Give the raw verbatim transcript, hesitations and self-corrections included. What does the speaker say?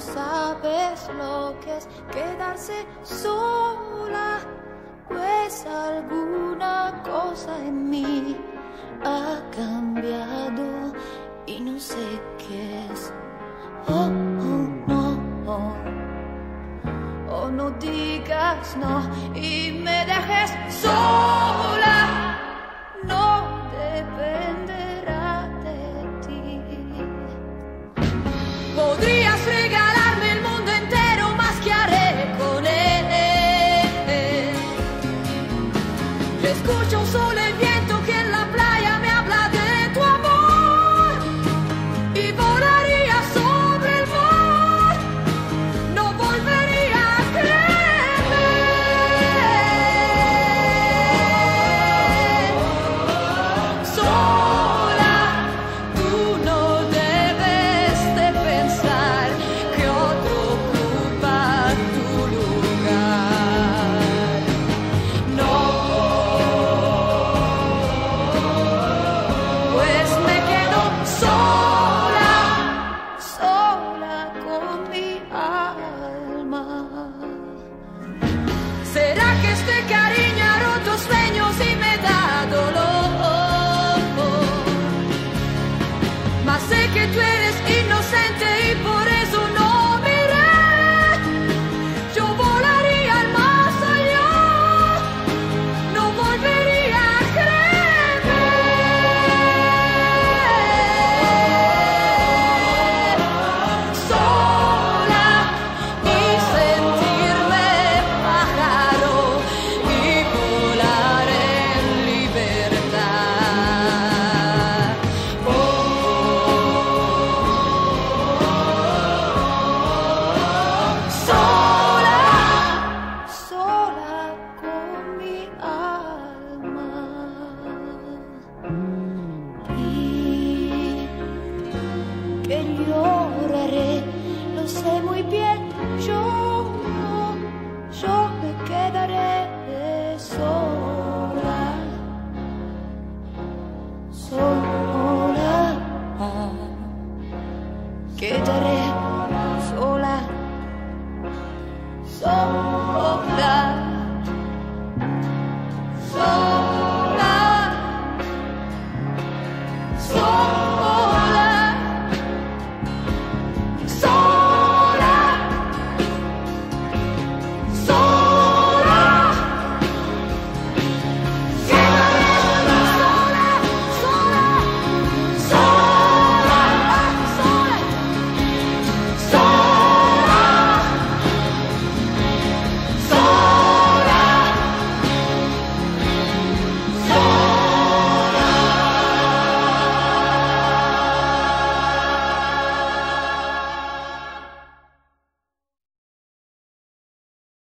sabes lo que es quedarse sola, pues alguna cosa en mí ha cambiado y no sé qué es. Oh, oh, no, oh, oh, no digas no y me dejes sola, no dependerá de ti. Podrías regalarme el mundo entero, más que haré con él. Yo escucho solo el viento que en la playa me habla de tu amor y volaría sobre el mar, no volvería a creerme. Sola, tú no debes de pensar que otro ocupa tu lugar. No, pues me quedo sola, sola con mi alma. ¿Será que este cariño ha roto sueños y me da dolor? Mas sé que tú eres inocente y por eso no me iré. Yo volaría al más allá, no volvería a creerme. Sola y sentirme pájaro y volar en libertad. Oh, sola, sola con mi alma. Y que lloraré, lo sé muy bien, yo, yo me quedaré sola, sola, quedaré sola, sola.